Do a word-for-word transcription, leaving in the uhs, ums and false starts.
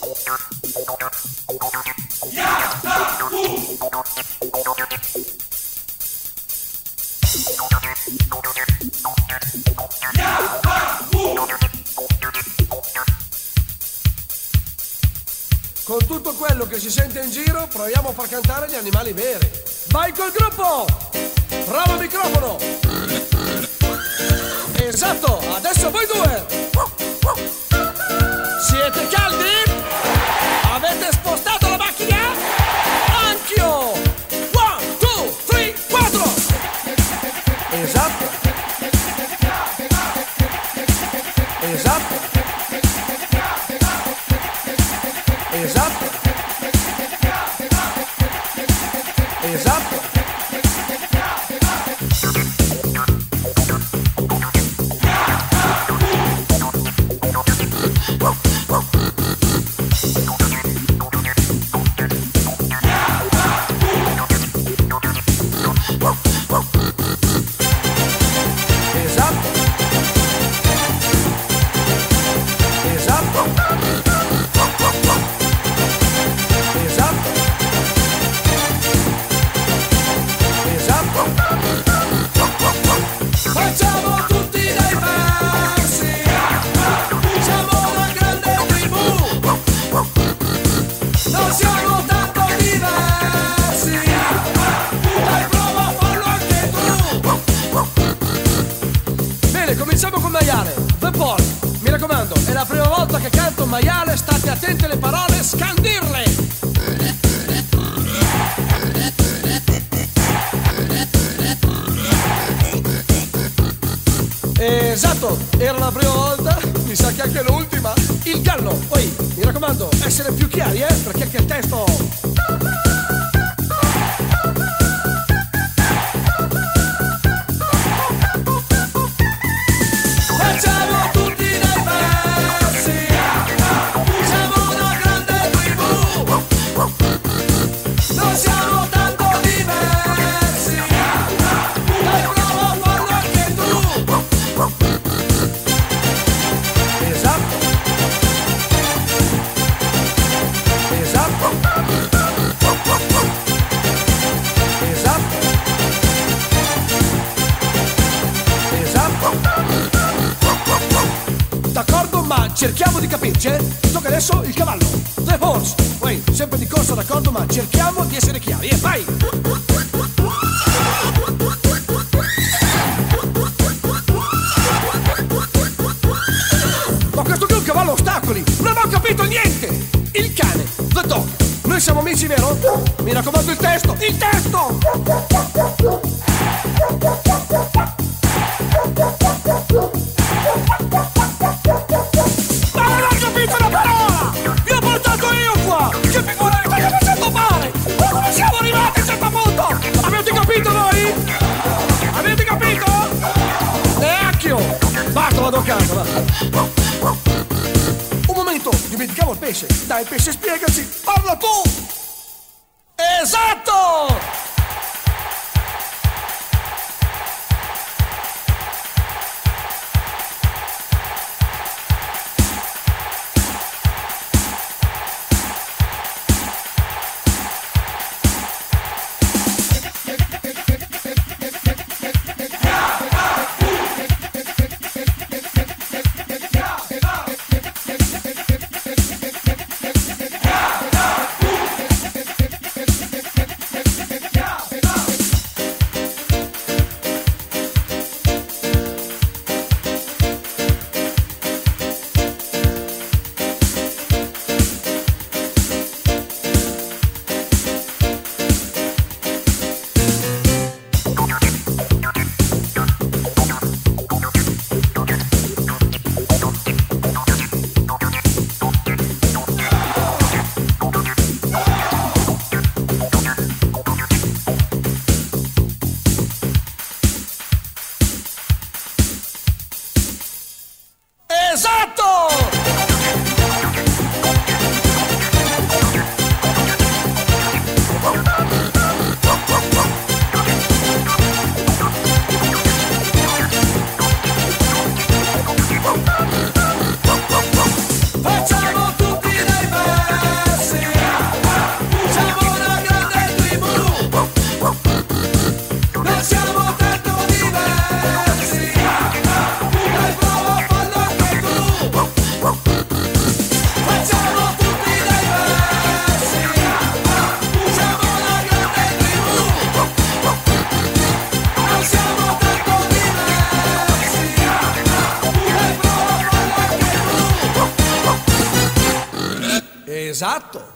Con tutto quello che si sente in giro, proviamo a far cantare gli animali veri. Vai col gruppo! Bravo microfono! Esatto, adesso voi due! Siete caldi? Avete spostato la macchina? Anch'io! One, two, three, quattro! Esatto! Esatto! Esatto! Esatto! Cominciamo col maiale, The Paul. Mi raccomando, è la prima volta che canto un maiale, state attenti alle parole, scandirle! Esatto, era la prima volta, mi sa che anche l'ultima. Il gallo, poi, mi raccomando, essere più chiari, eh, perché anche il testo... Facciamo tutti dei versi, siamo una grande tribù, non siamo tanto diversi, dai prova a farlo anche tu. Esatto, esatto, esatto, esatto. D'accordo, ma cerchiamo di capirci, eh? Tocca adesso il cavallo, The Horse. Poi, sempre di corsa, d'accordo, ma cerchiamo di essere chiari, e eh? Vai! Ma questo qui è un cavallo a ostacoli, non ho capito niente! Il cane, The Dog. Noi siamo amici, vero? Mi raccomando il testo, il testo! Che figura mi state facendo fare? Ma come siamo arrivati a un certo punto? Avete capito voi? Avete capito? Neanche io! Basta, vado a casa, va. Un momento, dimenticavo il pesce. Dai, pesce, spiegaci! Parla tu! Esatto! Esatto.